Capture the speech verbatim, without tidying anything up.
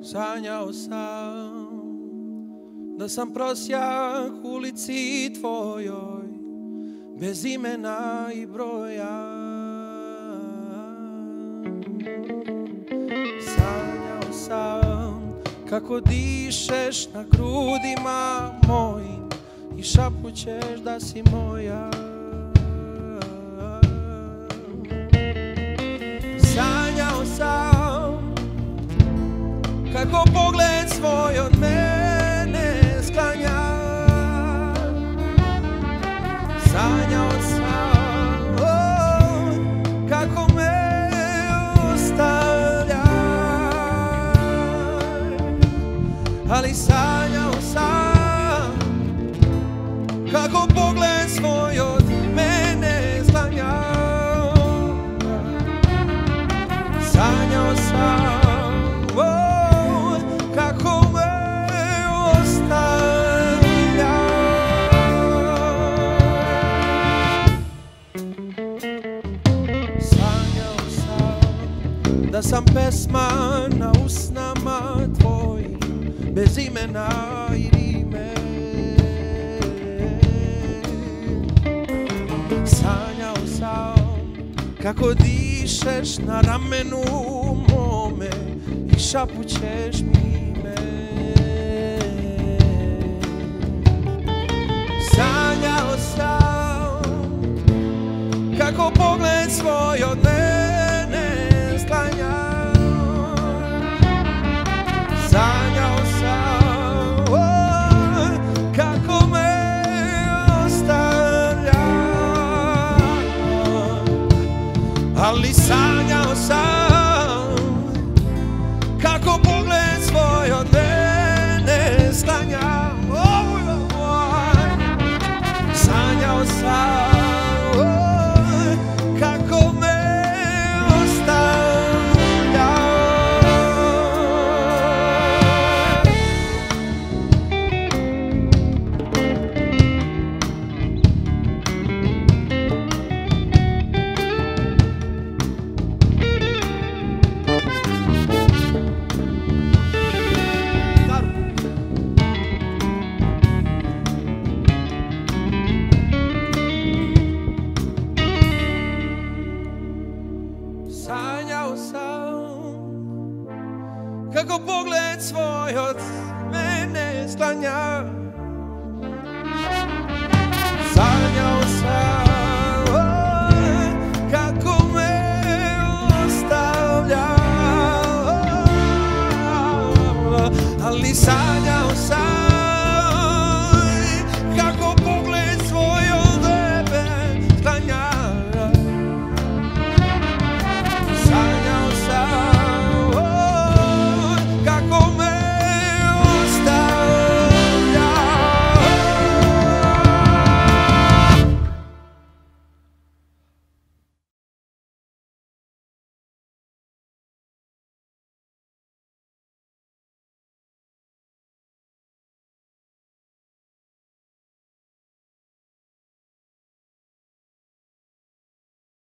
Sanjao sam da sam prosjak u ulici tvojoj, bez imena i broja. Sanjao sam kako dišeš na grudima mojim i šapućeš da si moja. Sanjao sam kako pogled svoj od mene sklanja. Sanjao sam oh, kako me ostavlja, ali sanjao sam kako pogled svoj od mene sklanja. Sanjao sam oh, kako me ostavlja. Sanjao sam da sam pesma na usnama tvojim, bez imena i rime. Sanjao sam kako dišeš na ramenu mome i šapućeš mi ime. Sanjao sam kako pogled svoj od mene sklanja. Sanjao sam oh, kako me ostavlja, ali sanjao sam kako pogled svoj od mene sklanja. Oh, oh, oh. Sanjao sam oh, kako me ostavlja. Sanjao sam kako pogled svoj od mene sklanja.